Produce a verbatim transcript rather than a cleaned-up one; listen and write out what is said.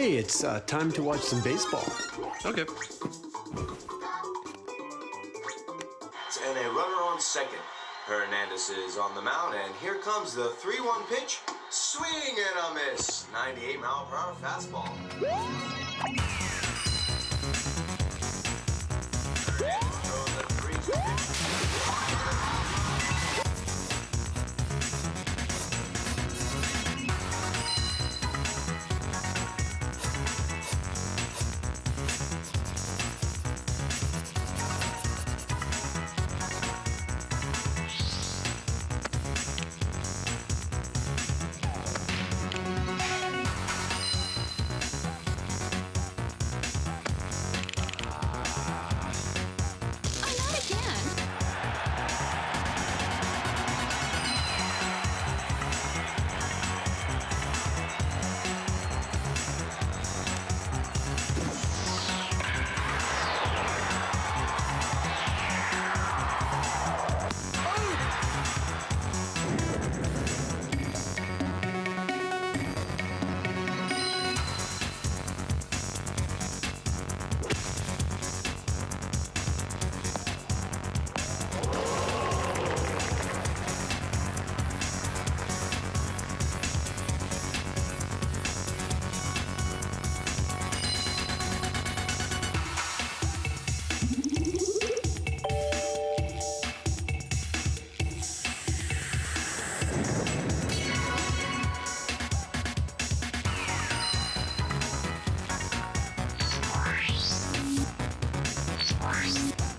Hey, it's uh, time to watch some baseball. Okay. And a runner on second. Hernandez is on the mound, and here comes the three one pitch. Swing and a miss. ninety-eight mile per hour fastball. Hernandez throws a three two pitch. Bye.